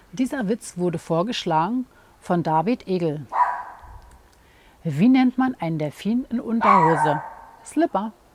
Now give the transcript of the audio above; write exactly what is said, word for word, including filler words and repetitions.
Dieser Witz wurde vorgeschlagen von David Egel. Wie nennt man einen Delfin in Unterhose? Slipper.